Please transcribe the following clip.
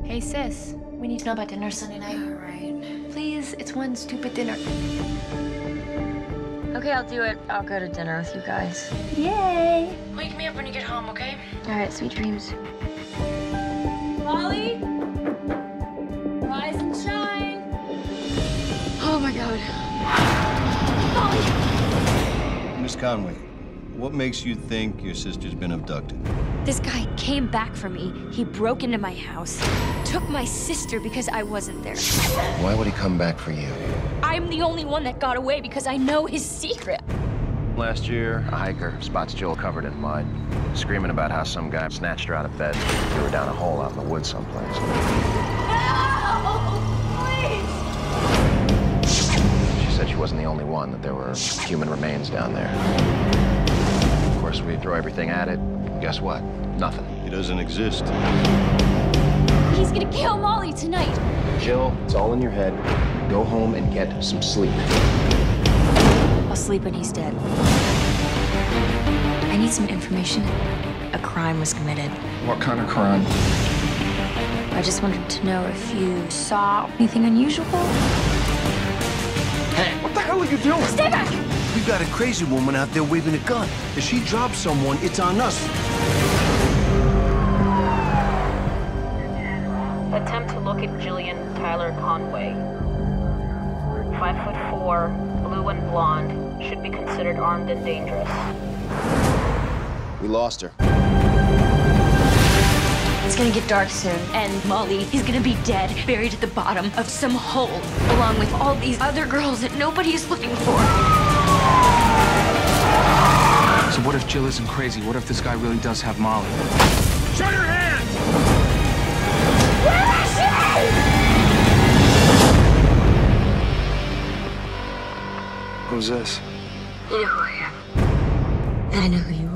Hey, sis. We need to know about dinner Sunday night. All right. Please, it's one stupid dinner. Okay, I'll do it. I'll go to dinner with you guys. Yay! Wake me up when you get home, okay? All right, sweet dreams. Molly? Rise and shine. Oh my God. Molly! Miss Conway, what makes you think your sister's been abducted? This guy came back for me. He broke into my house, took my sister because I wasn't there. Why would he come back for you? I'm the only one that got away because I know his secret. Last year, a hiker spots Jill covered in mud, screaming about how some guy snatched her out of bed, threw her down a hole out in the woods someplace. No! Please! She said she wasn't the only one, that there were human remains down there. Of course, we throw everything at it. Guess what? Nothing. He doesn't exist. He's gonna kill Molly tonight. Jill, it's all in your head. Go home and get some sleep. I'll sleep when he's dead. I need some information. A crime was committed. What kind of crime? I just wanted to know if you saw anything unusual. Hey, what the hell are you doing? Stay back! We got a crazy woman out there waving a gun. If she drops someone, it's on us. Attempt to look at Jillian Tyler Conway. 5'4", blue and blonde, should be considered armed and dangerous. We lost her. It's gonna get dark soon, and Molly is gonna be dead, buried at the bottom of some hole, along with all these other girls that nobody is looking for. So what if Jill isn't crazy? What if this guy really does have Molly? Show your hands! Where is she? Who's this? You know who I am. And I know who you are.